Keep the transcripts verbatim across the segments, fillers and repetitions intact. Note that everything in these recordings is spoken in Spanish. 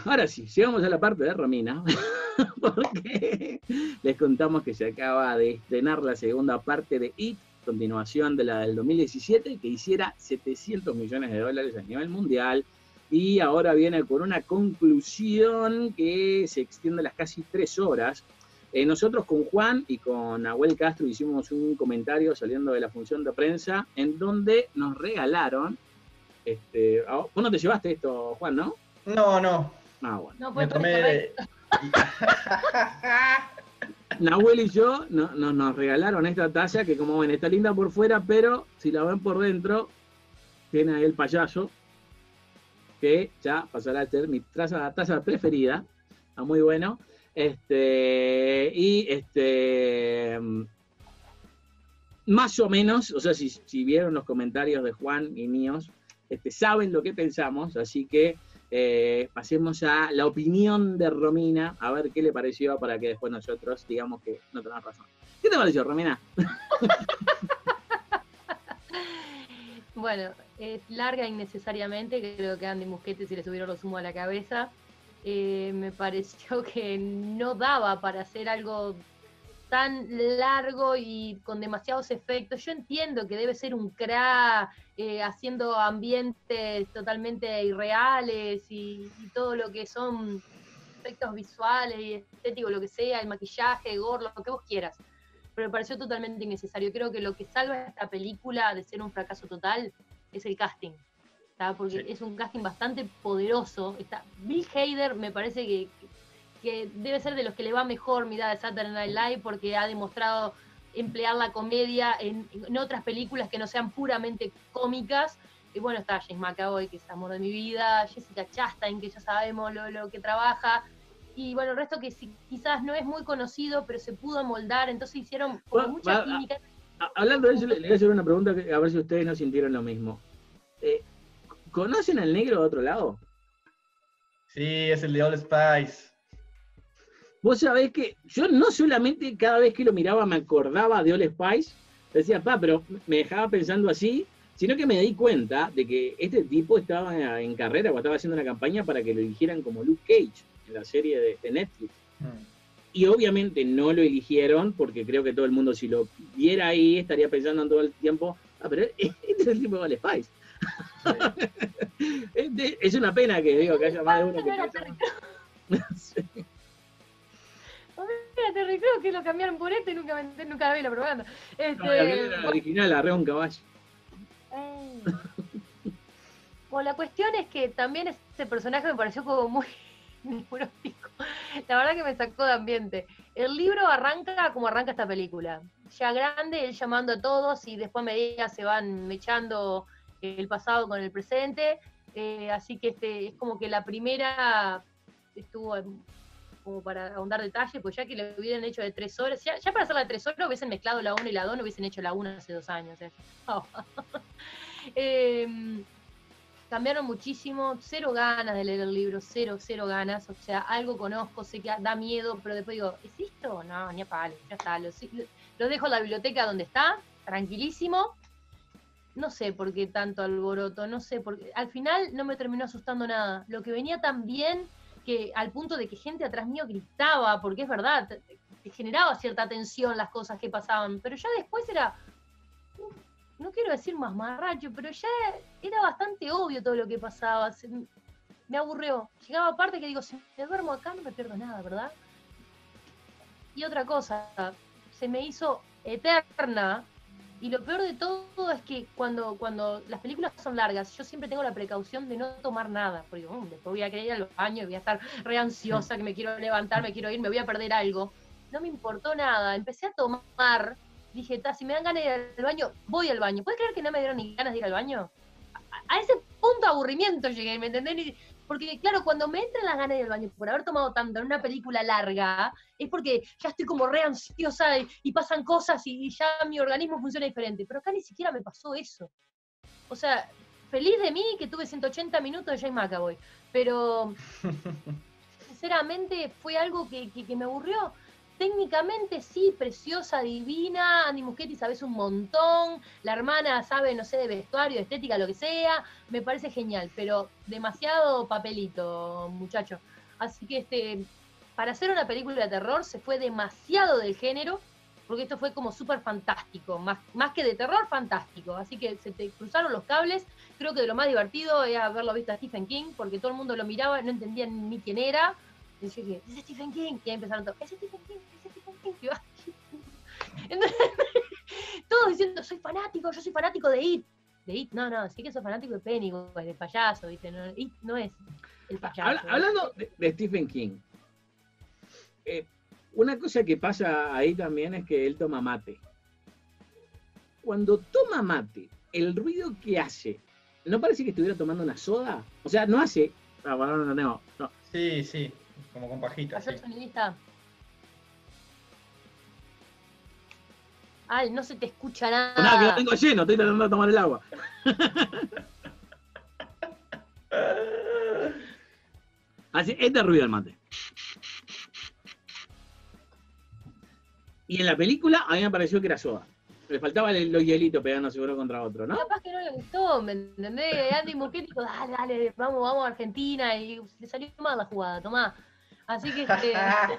Ahora sí, llegamos a la parte de Romina, porque les contamos que se acaba de estrenar la segunda parte de It, continuación de la del dos mil diecisiete, que hiciera setecientos millones de dólares a nivel mundial, y ahora viene con una conclusión que se extiende a las casi tres horas. Eh, nosotros con Juan y con Nahuel Castro hicimos un comentario saliendo de la función de prensa, en donde nos regalaron, este, vos no te llevaste esto, Juan, ¿no? No, no. Ah, bueno. No Me fue tomé... Nahuel y yo no, no, nos regalaron esta taza que, como ven, está linda por fuera, pero si la ven por dentro, tiene ahí el payaso, que ya pasará a ser mi taza, taza preferida. Está muy bueno. Este, y este, más o menos, o sea, si, si vieron los comentarios de Juan y míos, este, saben lo que pensamos, así que Eh, pasemos a la opinión de Romina, a ver qué le pareció, para que después nosotros digamos que no tenemos razón. ¿Qué te pareció, Romina? Bueno, es larga innecesariamente, creo que a Andy Muschietti se le subieron los humos a la cabeza. Eh, me pareció que no daba para hacer algo tan largo y con demasiados efectos. Yo entiendo que debe ser un crack eh, haciendo ambientes totalmente irreales y, y todo lo que son efectos visuales y estéticos, lo que sea, el maquillaje, gore, lo que vos quieras. Pero me pareció totalmente innecesario. Creo que lo que salva esta película de ser un fracaso total es el casting, ¿tá? Porque sí, es un casting bastante poderoso. Está Bill Hader, me parece que que debe ser de los que le va mejor Mirada de Saturday Night Live, porque ha demostrado emplear la comedia en, en otras películas que no sean puramente cómicas. Y bueno, está James McAvoy, que es amor de mi vida, Jessica Chastain, que ya sabemos lo, lo que trabaja, y bueno, el resto que sí, quizás no es muy conocido, pero se pudo moldar, entonces hicieron como Bueno, mucha va, química. A, a, hablando de eso, le, le voy a hacer una pregunta que, a ver si ustedes no sintieron lo mismo. Eh, ¿Conocen al negro de otro lado? Sí, es el de All Spice. Vos sabés que yo no solamente cada vez que lo miraba me acordaba de All Spice, decía, pa, pero me dejaba pensando así, sino que me di cuenta de que este tipo estaba en carrera o estaba haciendo una campaña para que lo eligieran como Luke Cage en la serie de, de Netflix. Hmm. Y obviamente no lo eligieron, porque creo que todo el mundo, si lo viera ahí, estaría pensando en todo el tiempo, ah, pero este es el tipo de All Spice. Sí. Es una pena que digo que haya más de uno que sí. Mira, Terry Crews, que lo cambiaron por este y nunca, nunca vi la propaganda. Este, no, la era la original, arrea un caballo. Eh. Bueno, la cuestión es que también ese personaje me pareció como muy neurótico. La verdad que me sacó de ambiente. El libro arranca como arranca esta película. Ya grande, él llamando a todos y después a medida se van mechando el pasado con el presente. Eh, así que este es como que la primera estuvo en, como para ahondar detalles, pues ya que lo hubieran hecho de tres horas, ya, ya para hacer la de tres horas hubiesen mezclado la uno y la dos, no hubiesen hecho la uno hace dos años. ¿eh? Oh. eh, cambiaron muchísimo, cero ganas de leer el libro, cero, cero ganas, o sea, algo conozco, sé que da miedo, pero después digo, ¿es esto? No, ni a palo, ya está, lo, lo dejo en la biblioteca donde está, tranquilísimo. No sé por qué tanto alboroto, no sé, porque al final no me terminó asustando nada. Lo que venía tan bien, que al punto de que gente atrás mío gritaba, porque es verdad, te, te generaba cierta tensión las cosas que pasaban, pero ya después era, no quiero decir más marracho, pero ya era bastante obvio todo lo que pasaba, se, me aburrió. Llegaba parte que digo, si me duermo acá no me pierdo nada, ¿verdad? Y otra cosa, se me hizo eterna. Y lo peor de todo es que cuando, cuando las películas son largas, yo siempre tengo la precaución de no tomar nada, porque um, después voy a querer ir al baño y voy a estar re ansiosa, que me quiero levantar, me quiero ir, me voy a perder algo. No me importó nada, empecé a tomar, dije, si me dan ganas de ir al baño, voy al baño. ¿Puedes creer que no me dieron ni ganas de ir al baño? A, a ese punto de aburrimiento llegué, ¿me entendés? Porque claro, cuando me entran las ganas de ir al baño por haber tomado tanto en una película larga, es porque ya estoy como re ansiosa y, y pasan cosas y, y ya mi organismo funciona diferente. Pero acá ni siquiera me pasó eso. O sea, feliz de mí que tuve ciento ochenta minutos de James McAvoy. Pero, sinceramente, fue algo que, que, que me aburrió. Técnicamente sí, preciosa, divina, Andy Muschietti sabes un montón, la hermana sabe, no sé, de vestuario, de estética, lo que sea, me parece genial, pero demasiado papelito, muchacho. Así que este, para hacer una película de terror se fue demasiado del género, porque esto fue como súper fantástico, más, más que de terror, fantástico. Así que se te cruzaron los cables. Creo que de lo más divertido era haberlo visto a Stephen King, porque todo el mundo lo miraba, no entendían ni quién era. Y decía, es Stephen King. Y ahí empezaron todos, es Stephen King, es Stephen King. Y va. Entonces, todos diciendo, soy fanático, yo soy fanático de It. De It, no, no, sí que soy fanático de Pennywise, del payaso, ¿viste? No, It no es el payaso. Habla, hablando de, de Stephen King, eh, una cosa que pasa ahí también es que él toma mate. Cuando toma mate, el ruido que hace, ¿no parece que estuviera tomando una soda? O sea, no hace... Ah, bueno, no, no, no. Sí, sí, como con pajita. ¿Pasó Sí. el sonidista? Al, no se te escucha nada. Nada, que lo tengo lleno, estoy tratando de tomar el agua. Así, este ruido del mate. Y en la película a mí me pareció que era soda. Le faltaban los hielitos pegándose uno contra otro, ¿no? Capaz que no le gustó, ¿me entendés? Andy Muschietti dijo, dale, dale, vamos, vamos a Argentina, y le salió mal la jugada, tomá. Así que este,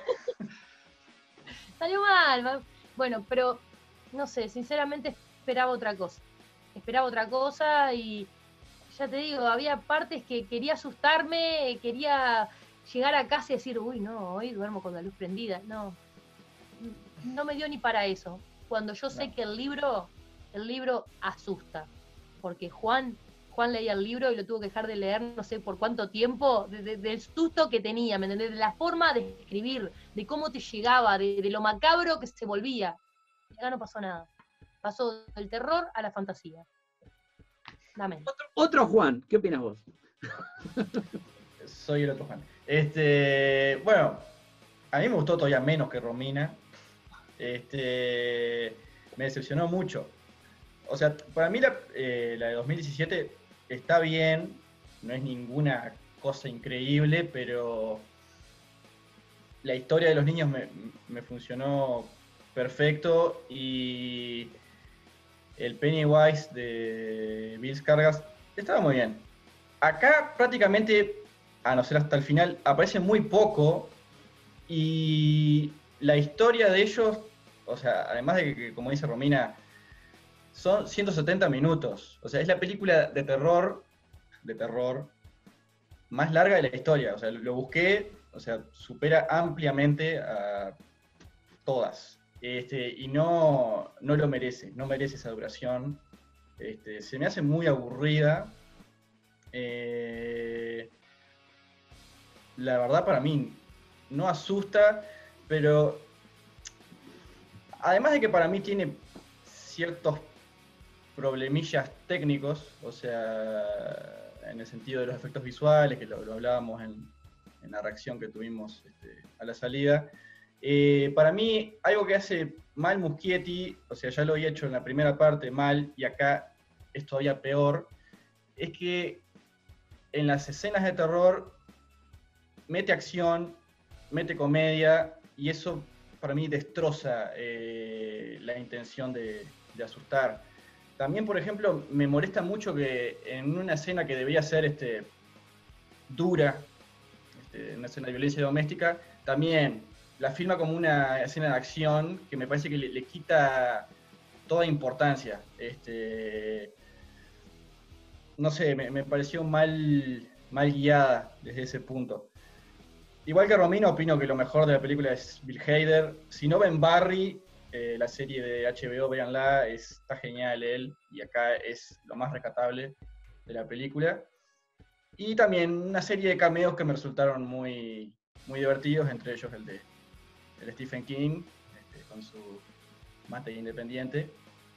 salió mal. Bueno, pero no sé, sinceramente esperaba otra cosa. Esperaba otra cosa y ya te digo, había partes que quería asustarme, quería llegar a casa y decir, uy, no, hoy duermo con la luz prendida. No, no me dio ni para eso. Cuando yo sé No. que el libro, el libro asusta. Porque Juan, Juan leía el libro y lo tuvo que dejar de leer no sé por cuánto tiempo, de, de, del susto que tenía, ¿me entendés? De la forma de escribir, de cómo te llegaba, de, de lo macabro que se volvía. Y acá no pasó nada. Pasó del terror a la fantasía. Dame. Otro, otro Juan, ¿qué opinas vos? Soy el otro Juan. Este, bueno, a mí me gustó todavía menos que Romina. Este, me decepcionó mucho. O sea, para mí la, eh, la de dos mil diecisiete está bien, no es ninguna cosa increíble, pero la historia de los niños me, me funcionó perfecto y el Pennywise de Bill Skarsgård estaba muy bien. Acá prácticamente, a no ser hasta el final, aparece muy poco y la historia de ellos, o sea, además de que, como dice Romina, son ciento setenta minutos. O sea, es la película de terror, de terror, más larga de la historia. O sea, lo busqué, o sea, supera ampliamente a todas. Este, y no, no lo merece, no merece esa duración. Este, se me hace muy aburrida. Eh, la verdad, para mí, no asusta, pero además de que para mí tiene ciertos problemillas técnicos, o sea, en el sentido de los efectos visuales, que lo, lo hablábamos en, en la reacción que tuvimos este, a la salida. Eh, para mí, algo que hace mal Muschietti, o sea, ya lo había hecho en la primera parte mal, y acá es todavía peor, es que en las escenas de terror mete acción, mete comedia, y eso para mí destroza eh, la intención de, de asustar. También, por ejemplo, me molesta mucho que en una escena que debía ser este, dura, este, una escena de violencia doméstica, también la filma como una escena de acción que me parece que le, le quita toda importancia. Este, no sé, me, me pareció mal, mal guiada desde ese punto. Igual que Romino, opino que lo mejor de la película es Bill Hader. Si no ven Barry, eh, la serie de H B O, véanla, es, está genial él, y acá es lo más rescatable de la película. Y también una serie de cameos que me resultaron muy, muy divertidos, entre ellos el de, el de Stephen King, este, con su mate independiente.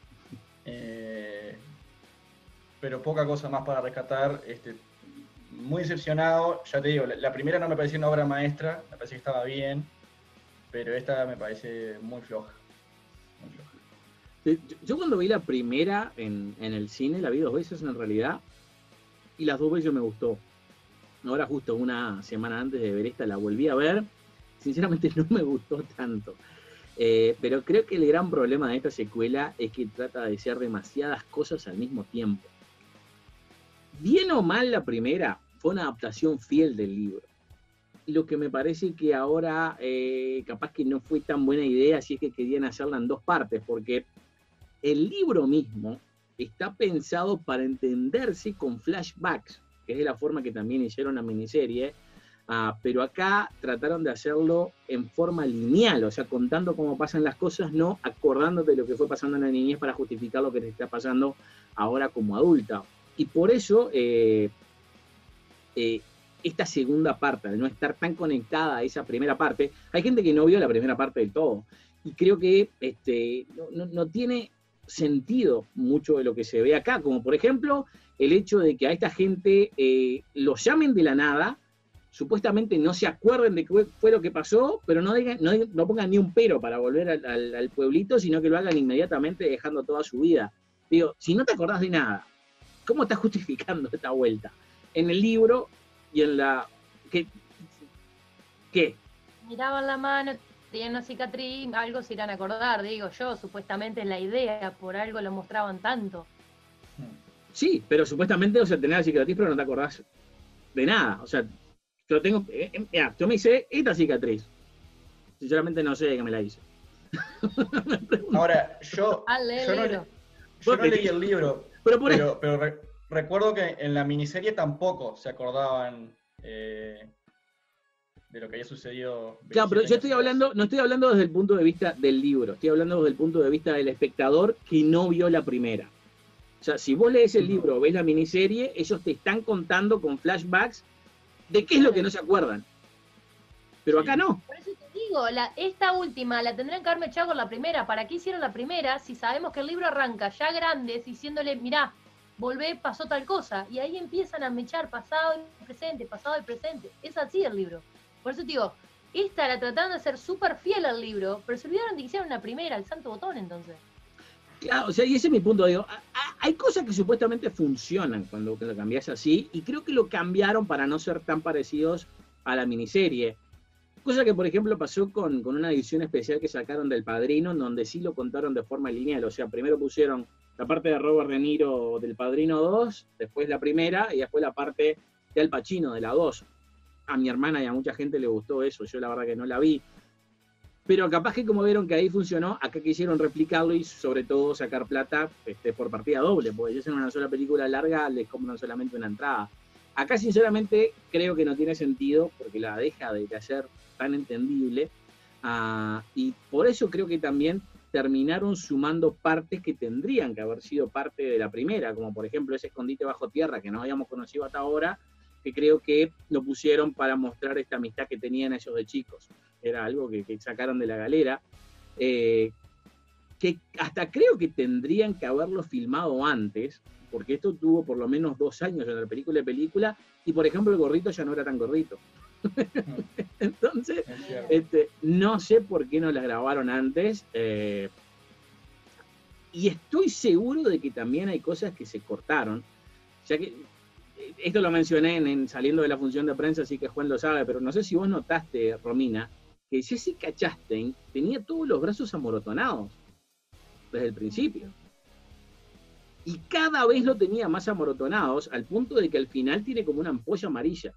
Eh, pero poca cosa más para rescatar. Este, muy decepcionado, ya te digo, la, la primera no me pareció una obra maestra, me parece que estaba bien, pero esta me parece muy floja. Muy floja. Yo, yo cuando vi la primera en, en el cine, la vi dos veces en realidad, y las dos veces me gustó. Ahora justo una semana antes de ver esta la volví a ver, sinceramente no me gustó tanto. Eh, pero creo que el gran problema de esta secuela es que trata de ser demasiadas cosas al mismo tiempo. Bien o mal la primera, fue una adaptación fiel del libro. lo que me parece que ahora eh, capaz que no fue tan buena idea si es que querían hacerla en dos partes, porque el libro mismo está pensado para entenderse con flashbacks, que es de la forma que también hicieron la miniserie, uh, pero acá trataron de hacerlo en forma lineal, o sea, contando cómo pasan las cosas, no acordándote de lo que fue pasando en la niñez para justificar lo que te está pasando ahora como adulta. Y por eso, eh, eh, esta segunda parte, al no estar tan conectada a esa primera parte, hay gente que no vio la primera parte del todo, y creo que este, no, no, no tiene sentido mucho de lo que se ve acá, como por ejemplo el hecho de que a esta gente eh, los llamen de la nada, supuestamente no se acuerden de qué fue lo que pasó, pero no, digan, no, no pongan ni un pero para volver al, al, al pueblito, sino que lo hagan inmediatamente dejando toda su vida. Digo, si no te acordás de nada, ¿cómo estás justificando esta vuelta? En el libro y en la... ¿Qué? ¿Qué? Miraban la mano, tenían una cicatriz, algo se irán a acordar, digo yo, supuestamente es la idea, por algo lo mostraban tanto. Sí, pero supuestamente, o sea, tenés la cicatriz, pero no te acordás de nada. O sea, yo tengo, eh, eh, mira, yo me hice esta cicatriz. Sinceramente no sé de qué me la hice. Ahora, yo, Ah, lee yo el no, libro. yo no leí el libro, Pero, por pero, pero re- recuerdo que en la miniserie tampoco se acordaban eh, de lo que había sucedido. Claro, pero yo estoy veintisiete años hablando, no estoy hablando desde el punto de vista del libro, estoy hablando desde el punto de vista del espectador que no vio la primera. O sea, si vos lees el libro o ves la miniserie, ellos te están contando con flashbacks de qué es lo que no se acuerdan. Pero Sí. acá no. Por eso te digo, la, esta última la tendrían que haberme echado con la primera. ¿Para qué hicieron la primera si sabemos que el libro arranca ya grandes diciéndole, mirá, volvé, pasó tal cosa? Y ahí empiezan a mechar pasado y presente, pasado y presente. Es así el libro. Por eso te digo, esta la trataron de ser súper fiel al libro, pero se olvidaron de que hicieron la primera, el santo botón entonces. Claro, o sea, y ese es mi punto. Digo, a, a, hay cosas que supuestamente funcionan cuando lo cambias así, y creo que lo cambiaron para no ser tan parecidos a la miniserie. Cosa que, por ejemplo, pasó con, con una edición especial que sacaron del Padrino, en donde sí lo contaron de forma lineal. O sea, primero pusieron la parte de Robert De Niro del Padrino dos, después la primera, y después la parte de Al Pacino de la dos. A mi hermana y a mucha gente le gustó eso, yo la verdad que no la vi. Pero capaz que como vieron que ahí funcionó, acá quisieron replicarlo y sobre todo sacar plata este, por partida doble, porque si hacen una sola película larga, les compran solamente una entrada. Acá sinceramente creo que no tiene sentido, porque la deja de hacer tan entendible, uh, y por eso creo que también terminaron sumando partes que tendrían que haber sido parte de la primera, como por ejemplo ese escondite bajo tierra que no habíamos conocido hasta ahora, que creo que lo pusieron para mostrar esta amistad que tenían ellos de chicos. Era algo que, que sacaron de la galera, eh, que hasta creo que tendrían que haberlo filmado antes, porque esto tuvo por lo menos dos años entre película y película, y por ejemplo el gordito ya no era tan gordito. Entonces, este, no sé por qué no la grabaron antes, eh, y estoy seguro de que también hay cosas que se cortaron, ya que esto lo mencioné en, en saliendo de la función de prensa, así que Juan lo sabe, pero no sé si vos notaste, Romina, que Jessica Chastain tenía todos los brazos amorotonados desde el principio. Y cada vez lo tenía más amorotonados, al punto de que al final tiene como una ampolla amarilla.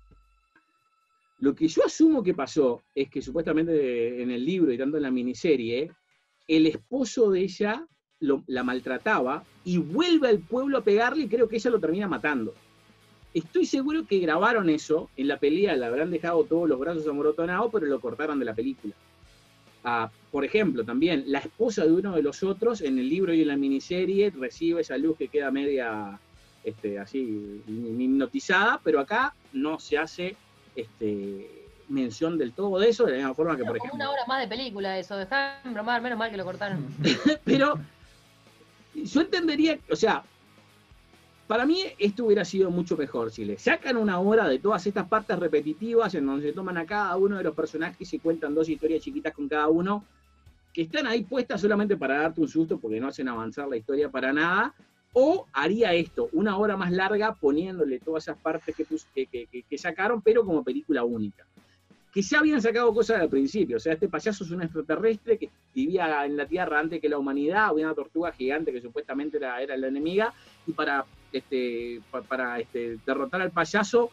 Lo que yo asumo que pasó es que supuestamente en el libro y tanto en la miniserie, el esposo de ella lo, la maltrataba y vuelve al pueblo a pegarle y creo que ella lo termina matando. Estoy seguro que grabaron eso, en la pelea le habrán dejado todos los brazos amorotonados, pero lo cortaron de la película. Ah, por ejemplo, también, la esposa de uno de los otros, en el libro y en la miniserie, recibe esa luz que queda media, este, así, hipnotizada, pero acá no se hace este, mención del todo de eso, de la misma forma que, Pero por como ejemplo... una hora más de película eso, dejaron bromar, menos mal que lo cortaron. Pero yo entendería, o sea, para mí esto hubiera sido mucho mejor si le sacan una hora de todas estas partes repetitivas en donde se toman a cada uno de los personajes y cuentan dos historias chiquitas con cada uno, que están ahí puestas solamente para darte un susto porque no hacen avanzar la historia para nada, o haría esto, una hora más larga poniéndole todas esas partes que, que, que, que sacaron, pero como película única. Que ya habían sacado cosas al principio, o sea, este payaso es un extraterrestre que vivía en la Tierra antes que la humanidad, había una tortuga gigante que supuestamente era, era la enemiga, y para, este, para, para este, derrotar al payaso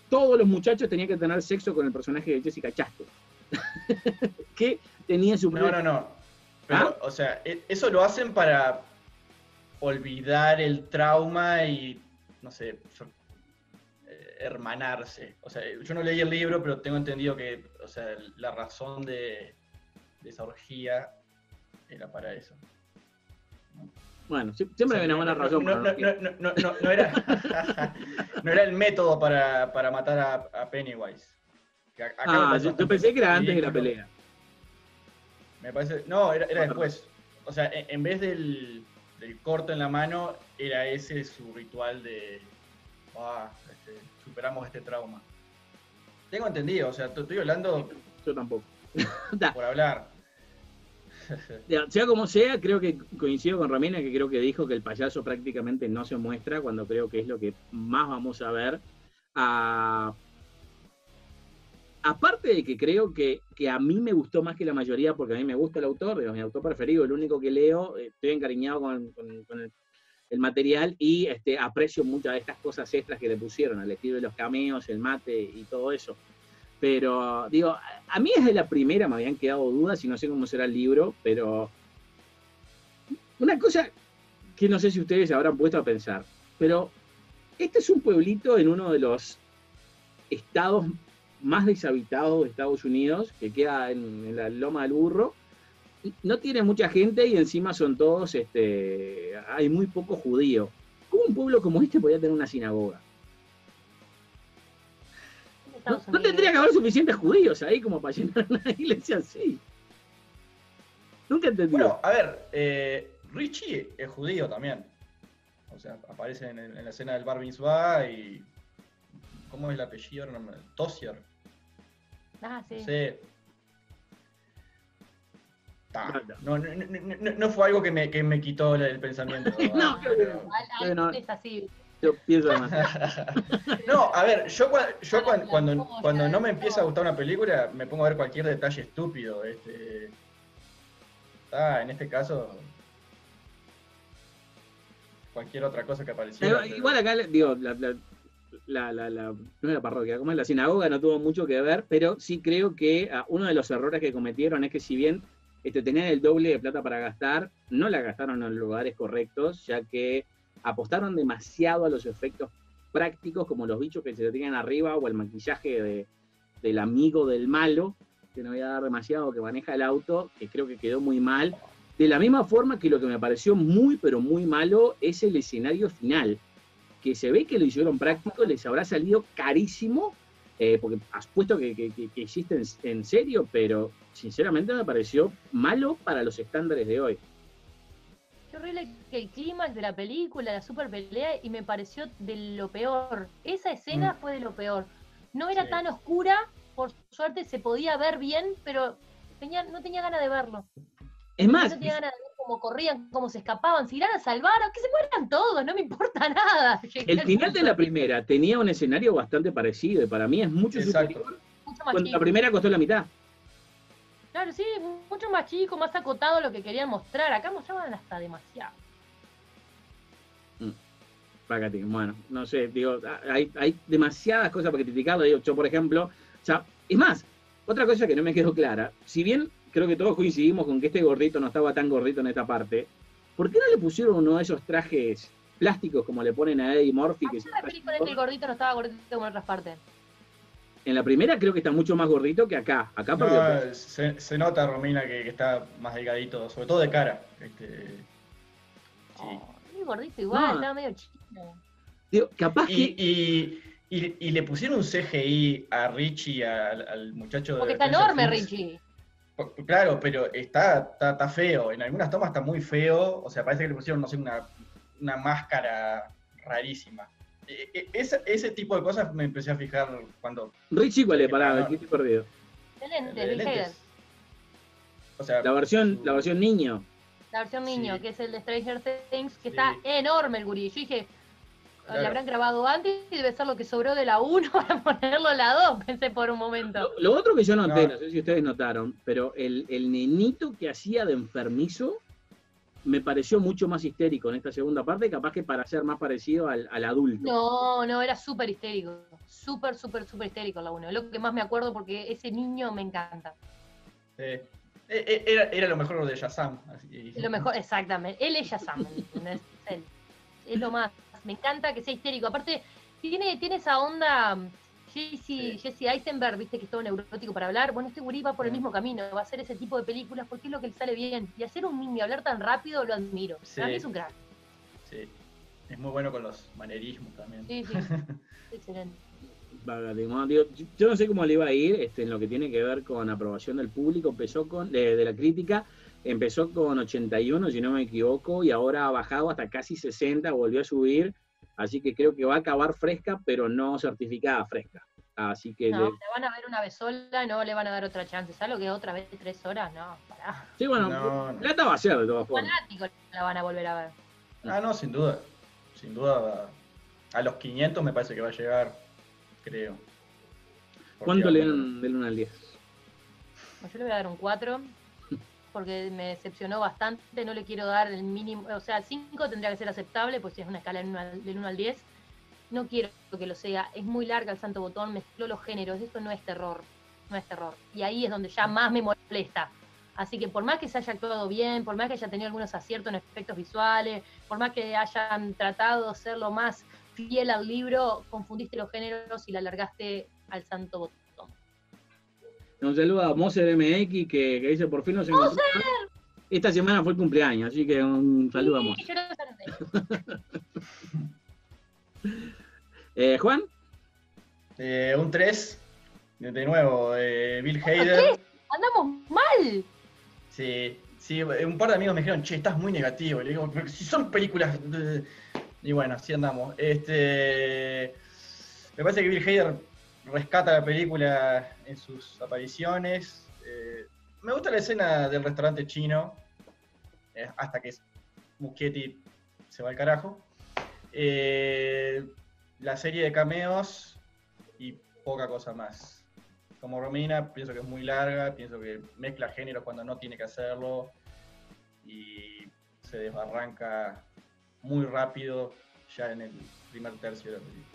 todos los muchachos tenían que tener sexo con el personaje de Jessica Chastain. Que tenía su... No, no, no. Pero, ¿Ah? o sea, eso lo hacen para olvidar el trauma y, no sé, hermanarse. O sea, yo no leí el libro, pero tengo entendido que, o sea, la razón de, de esa orgía era para eso. Bueno, siempre o sea, hay una buena no, razón. No, no, no, no, no, no, no, era, no era el método para, para matar a, a Pennywise. Acá ah, yo, yo pensé que era antes de la pelea. Me parece, no, era, era después. O sea, en, en vez del, del corto en la mano, era ese su ritual de ah, este, superamos este trauma. Tengo entendido, o sea, estoy hablando... Yo tampoco. Por hablar. Sea como sea, creo que coincido con Romina, que creo que dijo que el payaso prácticamente no se muestra, cuando creo que es lo que más vamos a ver. Ah, aparte de que creo que, que a mí me gustó más que la mayoría, porque a mí me gusta el autor, digamos, mi autor preferido, el único que leo, estoy encariñado con, con, con el, el material y este, aprecio muchas de estas cosas extras que le pusieron, al estilo de los cameos, el mate y todo eso. Pero, digo, a mí desde la primera me habían quedado dudas y no sé cómo será el libro, pero una cosa que no sé si ustedes habrán puesto a pensar, pero este es un pueblito en uno de los estados más deshabitados de Estados Unidos, que queda en, en la Loma del Burro. No tiene mucha gente y encima son todos, este, hay muy poco judío. ¿Cómo un pueblo como este podría tener una sinagoga? No, no tendría que haber suficientes judíos ahí como para llenar una iglesia así. Nunca entendí. Bueno, a ver, eh, Richie es judío también. O sea, aparece en, en la escena del Bar Mitzvah y... ¿Cómo es el apellido? Tossier. Ah, sí. Sí. No, no, no, no, no fue algo que me, que me quitó el pensamiento. No, pero... Al, al, es así. Yo pienso más. No, a ver, yo, yo cuando, cuando, cuando no me empieza a gustar una película, me pongo a ver cualquier detalle estúpido. Este, ah, en este caso, cualquier otra cosa que apareciera. Pero, igual acá, digo, la, la, la, la, la, no es la parroquia, como es la sinagoga, no tuvo mucho que ver, pero sí creo que uh, uno de los errores que cometieron es que si bien este, tenían el doble de plata para gastar, no la gastaron en los lugares correctos, ya que apostaron demasiado a los efectos prácticos, como los bichos que se tenían arriba, o el maquillaje de, del amigo del malo, que no voy a dar demasiado, que maneja el auto, que creo que quedó muy mal. De la misma forma que lo que me pareció muy, pero muy malo, es el escenario final, que se ve que lo hicieron práctico, les habrá salido carísimo, eh, porque has puesto que, que, que existe en, en serio, pero sinceramente me pareció malo para los estándares de hoy. Horrible que el clímax de la película, la super pelea, y me pareció de lo peor. Esa escena mm. fue de lo peor. No era sí. tan oscura, por suerte se podía ver bien, pero tenía, no tenía ganas de verlo. Es más, no tenía ganas de ver cómo corrían, cómo se escapaban, si irán a salvar, que se mueran todos, no me importa nada. El final de la primera tenía un escenario bastante parecido, y para mí es mucho Exacto. superior. Mucho Cuando chico. la primera costó la mitad. Claro, sí, mucho más chico, más acotado lo que querían mostrar. Acá mostraban hasta demasiado. Mm. Bueno, no sé, digo, hay, hay demasiadas cosas para criticarlo. Digo, yo, por ejemplo, o sea, es más, otra cosa que no me quedó clara, si bien creo que todos coincidimos con que este gordito no estaba tan gordito en esta parte, ¿por qué no le pusieron uno de esos trajes plásticos como le ponen a Eddie Murphy? Que la película el gordito no estaba gordito como en otras partes. En la primera creo que está mucho más gordito que acá. Acá porque... no, se, se nota, Romina, que, que está más delgadito, sobre todo de cara. Este, sí. Oh, muy gordito igual, no. Estaba medio chico. Digo, capaz y, que... Y, y, y le pusieron un C G I a Richie, al, al muchacho porque de... Porque está enorme Richie. Claro, pero está, está, está feo. En algunas tomas está muy feo. O sea, parece que le pusieron, no sé, una, una máscara rarísima. Ese, ese tipo de cosas me empecé a fijar cuando... Richie, ¿cuál es? Pará, ¿qué te he perdido? De lentes, de lentes. O sea, la versión, su... la versión niño. La versión niño, sí. Que es el de Stranger Things, que sí. Está enorme el gurí. Yo dije, claro. Le habrán grabado antes y debe ser lo que sobró de la uno para ponerlo en la dos, pensé por un momento. Lo, lo otro que yo noté, no. no sé si ustedes notaron, pero el, el nenito que hacía de enfermizo me pareció mucho más histérico en esta segunda parte, capaz que para ser más parecido al, al adulto. No, no, era súper histérico. Súper, súper, súper histérico la uno. Es lo que más me acuerdo porque ese niño me encanta. Eh, eh, era, era lo mejor de Shazam. Así. Es lo mejor, exactamente. Él es Shazam, ¿entendés? Es él. Es lo más. Me encanta que sea histérico. Aparte, tiene, tiene esa onda. Jesse, sí. Jesse Eisenberg, viste que es todo neurótico para hablar. Bueno, este gurí va por el mismo camino. Va a hacer ese tipo de películas porque es lo que le sale bien. Y hacer un niño hablar tan rápido lo admiro. Sí. Para mí es un crack. Sí. Es muy bueno con los manerismos también. Sí, sí. Excelente. Yo no sé cómo le iba a ir este, en lo que tiene que ver con aprobación del público. Empezó con de, de la crítica. Empezó con ochenta y uno, si no me equivoco, y ahora ha bajado hasta casi sesenta, volvió a subir. Así que creo que va a acabar fresca, pero no certificada fresca. Así que no, le... le van a ver una vez sola y no le van a dar otra chance. ¿Sabes lo que es otra vez de tres horas? No, pará. Sí, bueno, no, no. plata va a ser de todas formas. Fanáticos la van a volver a ver. Ah, no, sin duda. Sin duda, a los quinientos me parece que va a llegar, creo. Porque ¿Cuánto le dan del uno al diez? Yo le voy a dar un cuatro. Porque me decepcionó bastante, no le quiero dar el mínimo, o sea, el cinco tendría que ser aceptable, pues si es una escala del uno al diez, no quiero que lo sea, es muy larga el santo botón, mezcló los géneros, esto no es terror, no es terror, y ahí es donde ya más me molesta, así que por más que se haya actuado bien, por más que haya tenido algunos aciertos en efectos visuales, por más que hayan tratado de ser lo más fiel al libro, confundiste los géneros y la alargaste al santo botón. Un saludo a Moser M X que, que dice por fin nos encontramos. Esta semana fue el cumpleaños, así que un saludo sí, a Moser. eh, ¿Juan? Eh, un tres. De nuevo, eh, Bill Hader. ¡Andamos mal! Sí, sí, un par de amigos me dijeron, che, estás muy negativo. Y le digo, pero si son películas. Y bueno, así andamos. Este. Me parece que Bill Hader rescata la película en sus apariciones. Eh, me gusta la escena del restaurante chino, eh, hasta que Muschietti se va al carajo. Eh, la serie de cameos y poca cosa más. Como Romina, pienso que es muy larga, pienso que mezcla géneros cuando no tiene que hacerlo y se desbarranca muy rápido ya en el primer tercio de la película.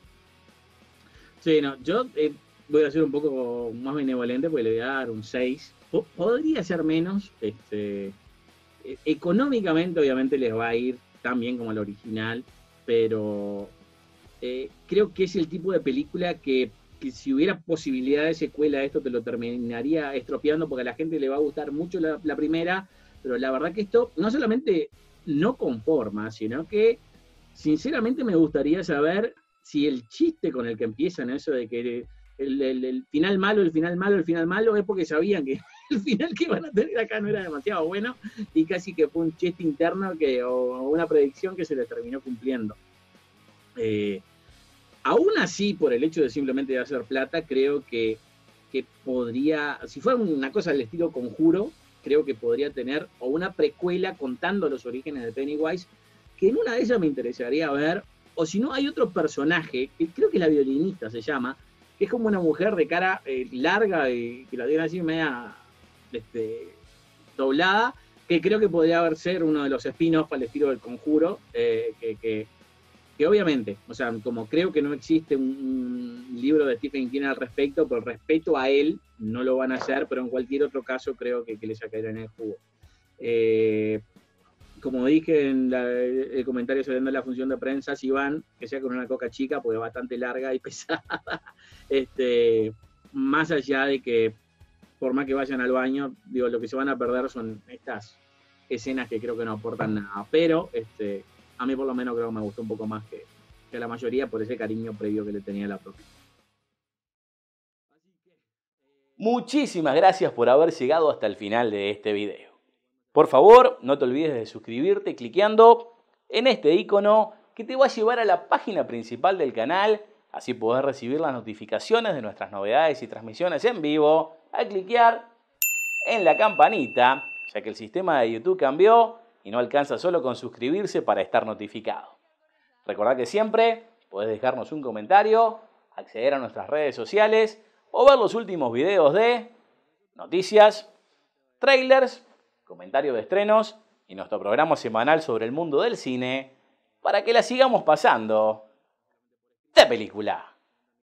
Sí, no, yo eh, voy a ser un poco más benevolente porque le voy a dar un seis. Podría ser menos. Este, económicamente, obviamente, les va a ir tan bien como el original, pero eh, creo que es el tipo de película que, que si hubiera posibilidad de secuela a esto, te lo terminaría estropeando porque a la gente le va a gustar mucho la, la primera, pero la verdad que esto no solamente no conforma, sino que sinceramente me gustaría saber si el chiste con el que empiezan eso de que el, el, el final malo, el final malo, el final malo, es porque sabían que el final que iban a tener acá no era demasiado bueno y casi que fue un chiste interno que, o una predicción que se les terminó cumpliendo. Eh, aún así, por el hecho de simplemente de hacer plata, creo que, que podría, si fuera una cosa del estilo Conjuro, creo que podría tener o una precuela contando los orígenes de Pennywise, que en una de ellas me interesaría ver. O si no, hay otro personaje, que creo que la violinista se llama, que es como una mujer de cara eh, larga y que la tiene así media este, doblada, que creo que podría haber ser uno de los spin-off al estilo del Conjuro, eh, que, que, que obviamente, o sea, como creo que no existe un, un libro de Stephen King al respecto, por respeto a él, no lo van a hacer, pero en cualquier otro caso creo que, que le sacarían el jugo. Eh, Como dije en la, el comentario saliendo de la función de prensa, si van, que sea con una coca chica, porque es bastante larga y pesada. Este, más allá de que, por más que vayan al baño, digo, lo que se van a perder son estas escenas que creo que no aportan nada. Pero este, a mí por lo menos creo que me gustó un poco más que, que a la mayoría por ese cariño previo que le tenía a la propia. Muchísimas gracias por haber llegado hasta el final de este video. Por favor, no te olvides de suscribirte cliqueando en este icono que te va a llevar a la página principal del canal, así podés recibir las notificaciones de nuestras novedades y transmisiones en vivo al cliquear en la campanita, ya que el sistema de YouTube cambió y no alcanza solo con suscribirse para estar notificado. Recordá que siempre podés dejarnos un comentario, acceder a nuestras redes sociales o ver los últimos videos de noticias, trailers, comentarios de estrenos y nuestro programa semanal sobre el mundo del cine para que la sigamos pasando de película.